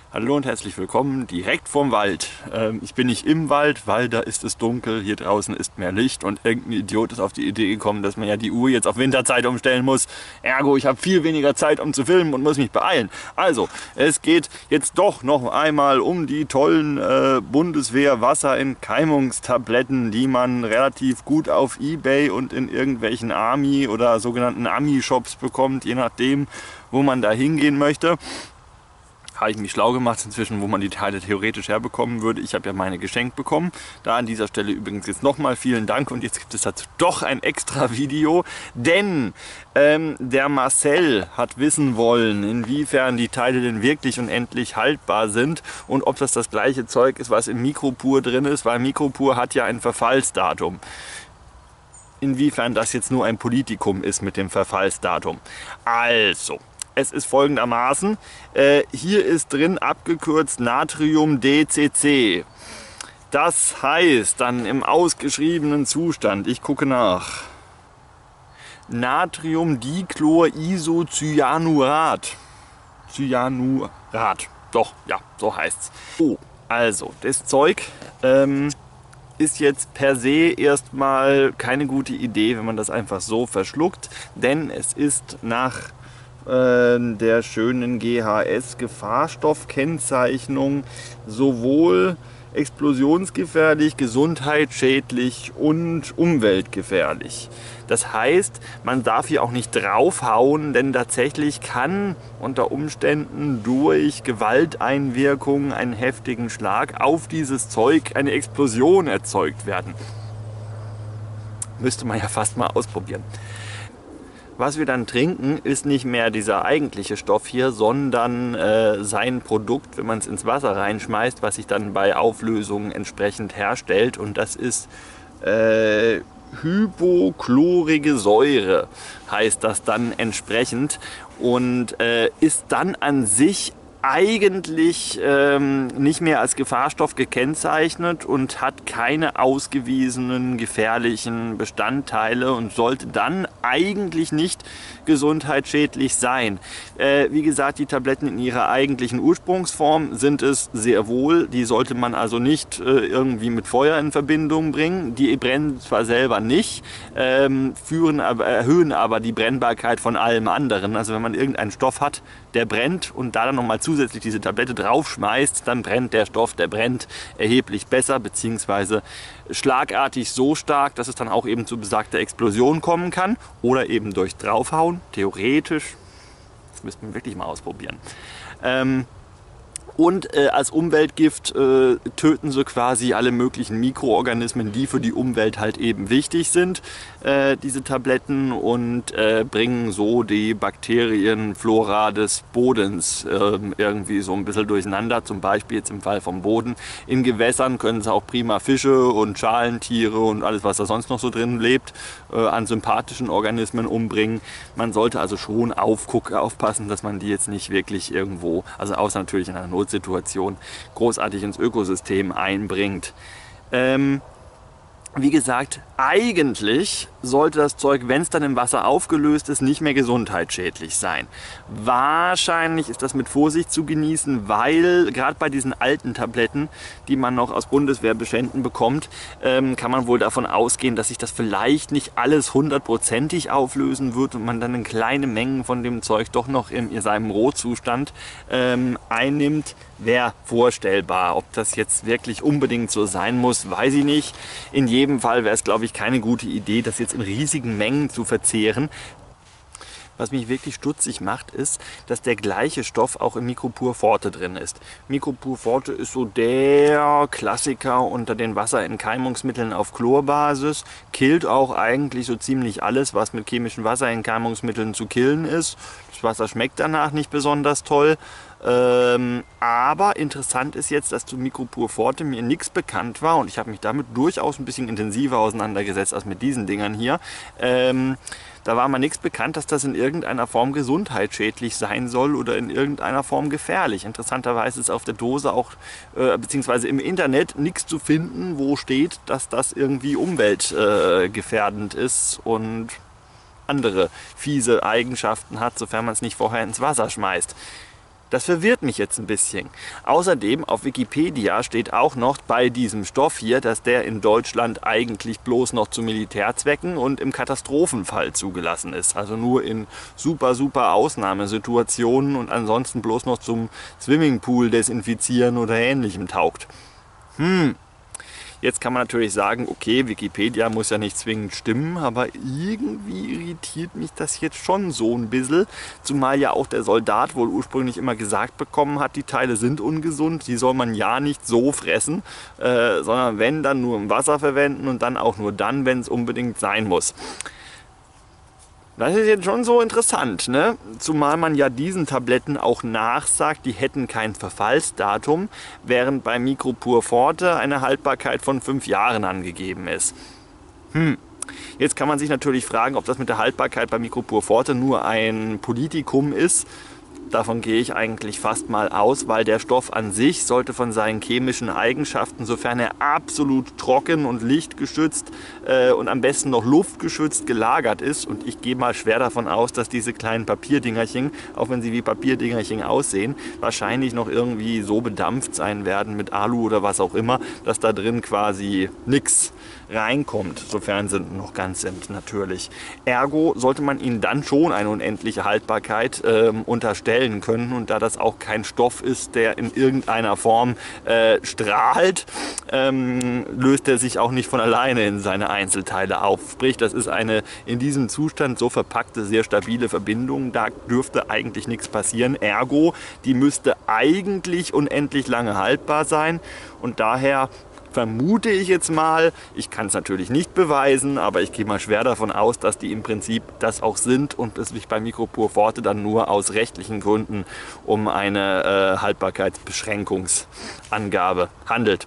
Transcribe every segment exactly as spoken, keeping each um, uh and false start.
Hallo und herzlich willkommen direkt vom Wald. Ähm, ich bin nicht im Wald, weil da ist es dunkel, hier draußen ist mehr Licht und irgendein Idiot ist auf die Idee gekommen, dass man ja die Uhr jetzt auf Winterzeit umstellen muss. Ergo, ich habe viel weniger Zeit, um zu filmen und muss mich beeilen. Also, es geht jetzt doch noch einmal um die tollen äh, Bundeswehr-Wasserentkeimungstabletten, die man relativ gut auf eBay und in irgendwelchen Army- oder sogenannten Ami-Shops bekommt, je nachdem, wo man da hingehen möchte. Habe ich mich schlau gemacht inzwischen, wo man die Teile theoretisch herbekommen würde. Ich habe ja meine geschenkt bekommen. Da an dieser Stelle übrigens jetzt nochmal vielen Dank und jetzt gibt es dazu doch ein extra Video, denn ähm, der Marcel hat wissen wollen, inwiefern die Teile denn wirklich und endlich haltbar sind und ob das das gleiche Zeug ist, was im Micropur drin ist, weil Micropur hat ja ein Verfallsdatum. Inwiefern das jetzt nur ein Politikum ist mit dem Verfallsdatum. Also, es ist folgendermaßen, äh, hier ist drin abgekürzt Natrium D C C. Das heißt dann im ausgeschriebenen Zustand, ich gucke nach, Natriumdichlor-Isocyanurat. Cyanurat, doch, ja, so heißt's. Oh, also, das Zeug ähm, ist jetzt per se erstmal keine gute Idee, wenn man das einfach so verschluckt, denn es ist nach der schönen G H S-Gefahrstoffkennzeichnung sowohl explosionsgefährlich, gesundheitsschädlich und umweltgefährlich. Das heißt, man darf hier auch nicht draufhauen, denn tatsächlich kann unter Umständen durch Gewalteinwirkung, einen heftigen Schlag auf dieses Zeug eine Explosion erzeugt werden. Müsste man ja fast mal ausprobieren. Was wir dann trinken, ist nicht mehr dieser eigentliche Stoff hier, sondern äh, sein Produkt, wenn man es ins Wasser reinschmeißt, was sich dann bei Auflösung entsprechend herstellt. Und das ist äh, hypochlorige Säure, heißt das dann entsprechend. Und äh, ist dann an sich eigentlich ähm, nicht mehr als Gefahrstoff gekennzeichnet und hat keine ausgewiesenen gefährlichen Bestandteile und sollte dann eigentlich nicht gesundheitsschädlich sein. Äh, wie gesagt, die Tabletten in ihrer eigentlichen Ursprungsform sind es sehr wohl. Die sollte man also nicht äh, irgendwie mit Feuer in Verbindung bringen. Die brennen zwar selber nicht, ähm, führen aber, erhöhen aber die Brennbarkeit von allem anderen. Also wenn man irgendeinen Stoff hat, der brennt und da dann nochmal zusätzlich diese Tablette draufschmeißt, dann brennt der Stoff, der brennt erheblich besser, beziehungsweise schlagartig so stark, dass es dann auch eben zu besagter Explosion kommen kann oder eben durch draufhauen, theoretisch. Das müssten wir wirklich mal ausprobieren. Ähm, Und äh, als Umweltgift äh, töten sie quasi alle möglichen Mikroorganismen, die für die Umwelt halt eben wichtig sind, äh, diese Tabletten, und äh, bringen so die Bakterienflora des Bodens äh, irgendwie so ein bisschen durcheinander. Zum Beispiel jetzt im Fall vom Boden. In Gewässern können sie auch prima Fische und Schalentiere und alles, was da sonst noch so drin lebt, äh, an sympathischen Organismen umbringen. Man sollte also schon aufgucken, aufpassen, dass man die jetzt nicht wirklich irgendwo, also außer natürlich in einer Not Situation großartig ins Ökosystem einbringt. Ähm, wie gesagt, eigentlich sollte das Zeug, wenn es dann im Wasser aufgelöst ist, nicht mehr gesundheitsschädlich sein. Wahrscheinlich ist das mit Vorsicht zu genießen, weil gerade bei diesen alten Tabletten, die man noch aus Bundeswehrbeständen bekommt, ähm, kann man wohl davon ausgehen, dass sich das vielleicht nicht alles hundertprozentig auflösen wird und man dann in kleine Mengen von dem Zeug doch noch in, in seinem Rohzustand ähm, einnimmt. Wäre vorstellbar. Ob das jetzt wirklich unbedingt so sein muss, weiß ich nicht. In jedem Fall wäre es, glaube ich, keine gute Idee, das jetzt in riesigen Mengen zu verzehren. Was mich wirklich stutzig macht, ist, dass der gleiche Stoff auch im Micropur Forte drin ist. Micropur Forte ist so der Klassiker unter den Wasserentkeimungsmitteln auf Chlorbasis. Killt auch eigentlich so ziemlich alles, was mit chemischen Wasserentkeimungsmitteln zu killen ist. Das Wasser schmeckt danach nicht besonders toll. Ähm, aber interessant ist jetzt, dass zu Micropur Forte mir nichts bekannt war und ich habe mich damit durchaus ein bisschen intensiver auseinandergesetzt als mit diesen Dingern hier. Ähm, da war mir nichts bekannt, dass das in irgendeiner Form gesundheitsschädlich sein soll oder in irgendeiner Form gefährlich. Interessanterweise ist auf der Dose auch, äh, beziehungsweise im Internet, nichts zu finden, wo steht, dass das irgendwie umweltgefährdend äh, ist und andere fiese Eigenschaften hat, sofern man es nicht vorher ins Wasser schmeißt. Das verwirrt mich jetzt ein bisschen. Außerdem auf Wikipedia steht auch noch bei diesem Stoff hier, dass der in Deutschland eigentlich bloß noch zu Militärzwecken und im Katastrophenfall zugelassen ist. Also nur in super, super Ausnahmesituationen und ansonsten bloß noch zum Swimmingpool desinfizieren oder ähnlichem taugt. Hm. Jetzt kann man natürlich sagen, okay, Wikipedia muss ja nicht zwingend stimmen, aber irgendwie irritiert mich das jetzt schon so ein bisschen. Zumal ja auch der Soldat wohl ursprünglich immer gesagt bekommen hat, die Teile sind ungesund, die soll man ja nicht so fressen, äh, sondern wenn, dann nur im Wasser verwenden und dann auch nur dann, wenn es unbedingt sein muss. Das ist jetzt schon so interessant, ne? Zumal man ja diesen Tabletten auch nachsagt, die hätten kein Verfallsdatum, während bei Micropur Forte eine Haltbarkeit von fünf Jahren angegeben ist. Hm. Jetzt kann man sich natürlich fragen, ob das mit der Haltbarkeit bei Micropur Forte nur ein Politikum ist. Davon gehe ich eigentlich fast mal aus, weil der Stoff an sich sollte von seinen chemischen Eigenschaften, sofern er absolut trocken und lichtgeschützt äh, und am besten noch luftgeschützt gelagert ist, und ich gehe mal schwer davon aus, dass diese kleinen Papierdingerchen, auch wenn sie wie Papierdingerchen aussehen, wahrscheinlich noch irgendwie so bedampft sein werden mit Alu oder was auch immer, dass da drin quasi nichts reinkommt, sofern sie noch ganz sind natürlich. Ergo sollte man ihnen dann schon eine unendliche Haltbarkeit ähm, unterstellen können, und da das auch kein Stoff ist, der in irgendeiner Form äh, strahlt, ähm, löst er sich auch nicht von alleine in seine Einzelteile auf. Sprich, das ist eine in diesem Zustand so verpackte, sehr stabile Verbindung, da dürfte eigentlich nichts passieren. Ergo, die müsste eigentlich unendlich lange haltbar sein, und daher vermute ich jetzt mal, ich kann es natürlich nicht beweisen, aber ich gehe mal schwer davon aus, dass die im Prinzip das auch sind und es sich bei Micropur Forte dann nur aus rechtlichen Gründen um eine äh, Haltbarkeitsbeschränkungsangabe handelt.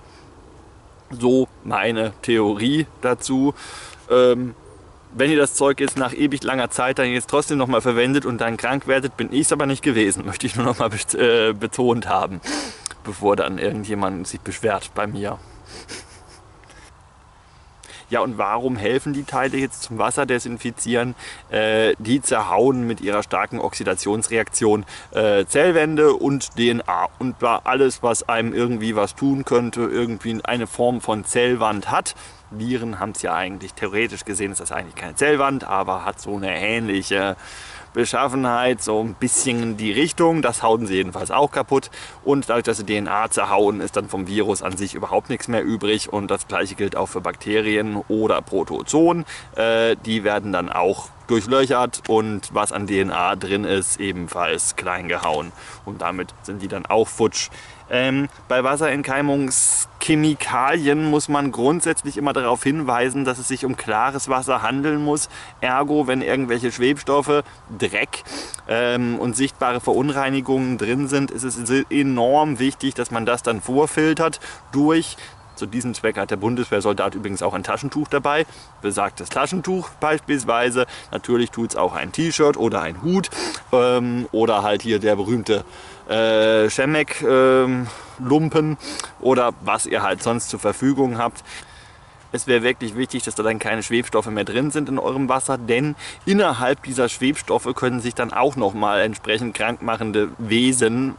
So meine Theorie dazu. Ähm, wenn ihr das Zeug jetzt nach ewig langer Zeit dann jetzt trotzdem nochmal verwendet und dann krank werdet, bin ich es aber nicht gewesen, möchte ich nur nochmal äh, betont haben, bevor dann irgendjemand sich beschwert bei mir. Ja, und warum helfen die Teile jetzt zum Wasserdesinfizieren? Äh, die zerhauen mit ihrer starken Oxidationsreaktion äh, Zellwände und D N A. Und alles, was einem irgendwie was tun könnte, irgendwie eine Form von Zellwand hat. Viren haben es ja eigentlich, theoretisch gesehen ist das eigentlich keine Zellwand, aber hat so eine ähnliche Beschaffenheit, so ein bisschen in die Richtung. Das hauen sie jedenfalls auch kaputt. Und dadurch, dass sie D N A zerhauen, ist dann vom Virus an sich überhaupt nichts mehr übrig. Und das gleiche gilt auch für Bakterien oder Protozoen. Äh, die werden dann auch durchlöchert und was an D N A drin ist, ebenfalls klein gehauen. Und damit sind die dann auch futsch. Ähm, bei Wasserentkeimungschemikalien muss man grundsätzlich immer darauf hinweisen, dass es sich um klares Wasser handeln muss. Ergo, wenn irgendwelche Schwebstoffe, Dreck ähm, und sichtbare Verunreinigungen drin sind, ist es enorm wichtig, dass man das dann vorfiltert durch. Zu diesem Zweck hat der Bundeswehrsoldat übrigens auch ein Taschentuch dabei, besagtes Taschentuch beispielsweise. Natürlich tut es auch ein T-Shirt oder ein Hut ähm, oder halt hier der berühmte äh, Schemek-Lumpen ähm, oder was ihr halt sonst zur Verfügung habt. Es wäre wirklich wichtig, dass da dann keine Schwebstoffe mehr drin sind in eurem Wasser, denn innerhalb dieser Schwebstoffe können sich dann auch nochmal entsprechend krankmachende Wesen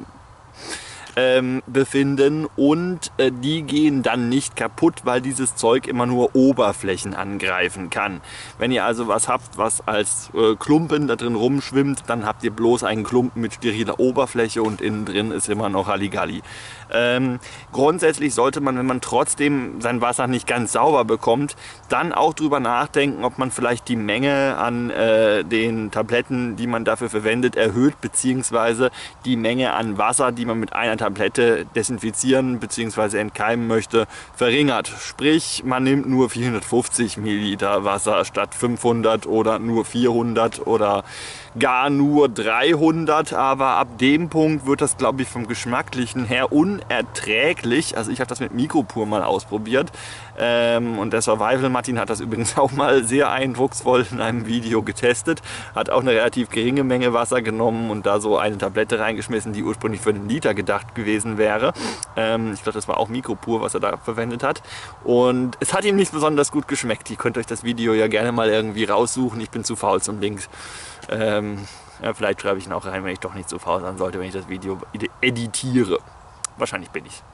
Ähm, befinden, und äh, die gehen dann nicht kaputt, weil dieses Zeug immer nur Oberflächen angreifen kann. Wenn ihr also was habt, was als äh, Klumpen da drin rumschwimmt, dann habt ihr bloß einen Klumpen mit steriler Oberfläche und innen drin ist immer noch Halligalli. Ähm, grundsätzlich sollte man, wenn man trotzdem sein Wasser nicht ganz sauber bekommt, dann auch drüber nachdenken, ob man vielleicht die Menge an äh, den Tabletten, die man dafür verwendet, erhöht, beziehungsweise die Menge an Wasser, die man mit einer Tablette desinfizieren bzw. entkeimen möchte, verringert. Sprich, man nimmt nur vierhundertfünfzig Milliliter Wasser statt fünfhundert oder nur vierhundert oder gar nur dreihundert, aber ab dem Punkt wird das, glaube ich, vom Geschmacklichen her unerträglich. Also ich habe das mit Micropur mal ausprobiert ähm, und der Survival Martin hat das übrigens auch mal sehr eindrucksvoll in einem Video getestet, hat auch eine relativ geringe Menge Wasser genommen und da so eine Tablette reingeschmissen, die ursprünglich für einen Liter gedacht gewesen wäre. Ähm, ich glaube, das war auch Micropur, was er da verwendet hat, und es hat ihm nicht besonders gut geschmeckt. Ihr könnt euch das Video ja gerne mal irgendwie raussuchen, ich bin zu faul zum Links. Ähm, Ähm, ja, vielleicht schreibe ich ihn auch rein, wenn ich doch nicht so faul sein sollte, wenn ich das Video editiere. Wahrscheinlich bin ich.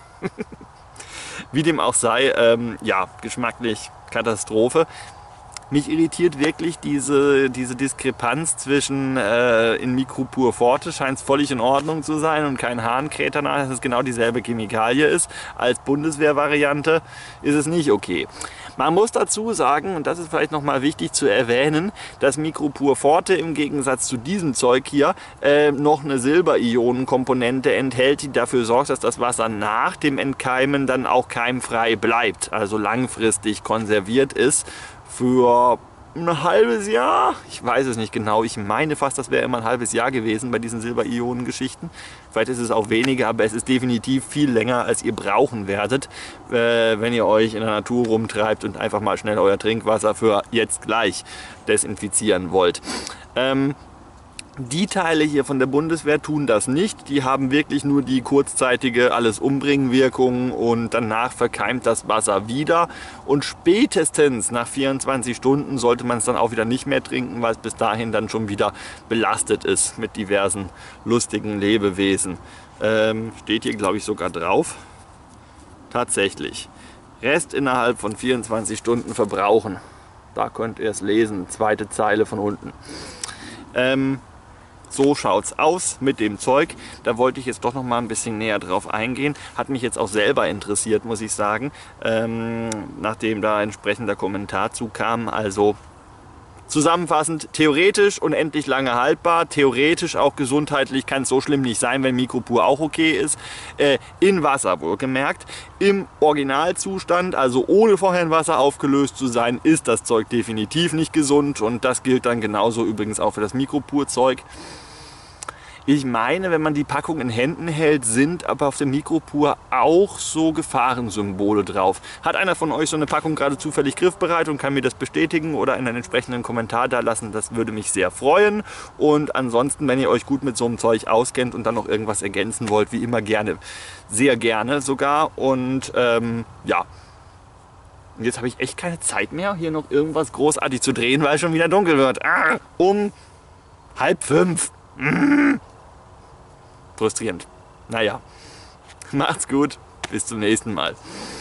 Wie dem auch sei, ähm, ja, geschmacklich Katastrophe. Mich irritiert wirklich diese, diese Diskrepanz zwischen äh, in Micro Pur Forte scheint es völlig in Ordnung zu sein und kein Hahnkräter nach, dass es genau dieselbe Chemikalie ist. Als Bundeswehrvariante ist es nicht okay. Man muss dazu sagen, und das ist vielleicht nochmal wichtig zu erwähnen, dass Micro Pur Forte im Gegensatz zu diesem Zeug hier äh, noch eine Silberionenkomponente enthält, die dafür sorgt, dass das Wasser nach dem Entkeimen dann auch keimfrei bleibt, also langfristig konserviert ist. Für ein halbes Jahr, ich weiß es nicht genau, ich meine fast, das wäre immer ein halbes Jahr gewesen bei diesen Silberionen-Geschichten. Vielleicht ist es auch weniger, aber es ist definitiv viel länger, als ihr brauchen werdet, äh, wenn ihr euch in der Natur rumtreibt und einfach mal schnell euer Trinkwasser für jetzt gleich desinfizieren wollt. Ähm, Die Teile hier von der Bundeswehr tun das nicht. Die haben wirklich nur die kurzzeitige Alles-Umbringen-Wirkung und danach verkeimt das Wasser wieder. Und spätestens nach vierundzwanzig Stunden sollte man es dann auch wieder nicht mehr trinken, weil es bis dahin dann schon wieder belastet ist mit diversen lustigen Lebewesen. Ähm, steht hier, glaube ich, sogar drauf. Tatsächlich. Rest innerhalb von vierundzwanzig Stunden verbrauchen. Da könnt ihr es lesen. Zweite Zeile von unten. Ähm, So schaut's aus mit dem Zeug. Da wollte ich jetzt doch noch mal ein bisschen näher drauf eingehen. Hat mich jetzt auch selber interessiert, muss ich sagen, ähm, nachdem da entsprechender Kommentar zukam. Also zusammenfassend, theoretisch unendlich lange haltbar, theoretisch auch gesundheitlich kann es so schlimm nicht sein, wenn Micro Pur auch okay ist. Äh, in Wasser wohlgemerkt. Im Originalzustand, also ohne vorher in Wasser aufgelöst zu sein, ist das Zeug definitiv nicht gesund und das gilt dann genauso übrigens auch für das Micro Pur Zeug. Ich meine, wenn man die Packung in Händen hält, sind aber auf dem Micro Pur auch so Gefahrensymbole drauf. Hat einer von euch so eine Packung gerade zufällig griffbereit und kann mir das bestätigen oder in einen entsprechenden Kommentar da lassen? Das würde mich sehr freuen. Und ansonsten, wenn ihr euch gut mit so einem Zeug auskennt und dann noch irgendwas ergänzen wollt, wie immer gerne. Sehr gerne sogar. Und ähm, ja, und jetzt habe ich echt keine Zeit mehr, hier noch irgendwas großartig zu drehen, weil es schon wieder dunkel wird. Ah, um halb fünf. Mm. Frustrierend. Naja, macht's gut, bis zum nächsten Mal.